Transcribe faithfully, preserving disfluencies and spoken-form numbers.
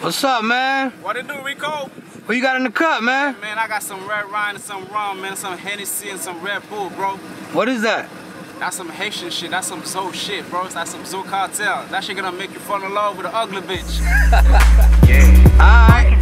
What's up, man? What it do, Rico? What you got in the cup, man? Man, I got some red wine and some rum, man, some Hennessy and some Red Bull, bro. What is that? That's some Haitian shit. That's some Zoe shit, bro. That's some Zoe cartel. That shit gonna make you fall in love with an ugly bitch. Yeah. All right.